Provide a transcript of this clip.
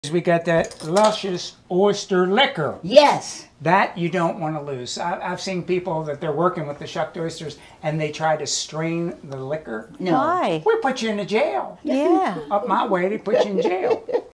We got that luscious oyster liquor. Yes. That you don't want to lose. I've seen people that they're working with the shucked oysters and they try to strain the liquor. No. Why? We put you in the jail. Yeah. Up my way, they put you in jail.